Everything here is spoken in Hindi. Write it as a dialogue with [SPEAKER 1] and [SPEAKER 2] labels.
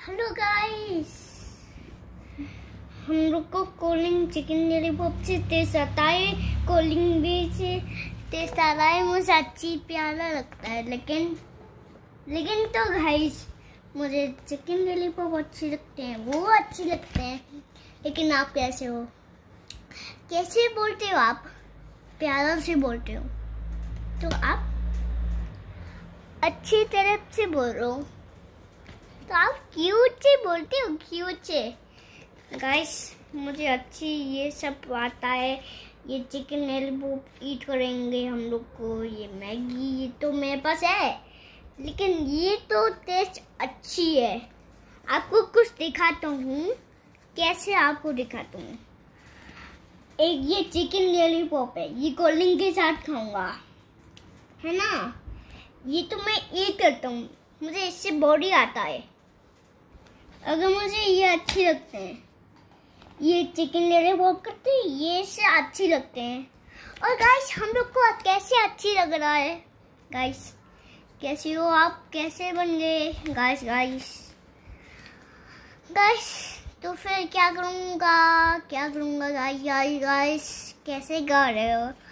[SPEAKER 1] हेलो गाइस, हम लोग को कोल्ड चिकन लॉलीपॉप से टेस्ट आता है, कोल्ड भी से टेस्ट आ रहा है। मुझे अच्छी प्यारा लगता है, लेकिन तो गाइस मुझे चिकन लॉलीपॉप अच्छी लगते हैं, वो अच्छी लगते हैं। लेकिन आप कैसे हो? कैसे बोलते हो आप? प्यारा से बोलते हो तो आप अच्छी तरह से बोल रहे हो, तो आप क्यूट से बोलते हो, क्यूट से। गाइस मुझे अच्छी ये सब आता है। ये चिकन लॉलीपॉप ईट करेंगे हम लोग को, ये मैगी ये तो मेरे पास है, लेकिन ये तो टेस्ट अच्छी है। आपको कुछ दिखाता हूँ, कैसे आपको दिखाता हूँ। एक ये चिकन लॉलीपॉप है, ये कोल्ड ड्रिंक के साथ खाऊंगा, है ना। ये तो मैं ईट करता हूँ, मुझे इससे बॉडी आता है। अगर मुझे ये अच्छे लगते हैं, ये चिकन लॉलीपॉप करते हैं, ये से अच्छी लगते हैं। और गाइस हम लोग को कैसे अच्छी लग रहा है? गाइस कैसे हो आप? कैसे बन गए गाइस? गाइस तो फिर क्या करूँगा गाइस? कैसे गा रहे हो?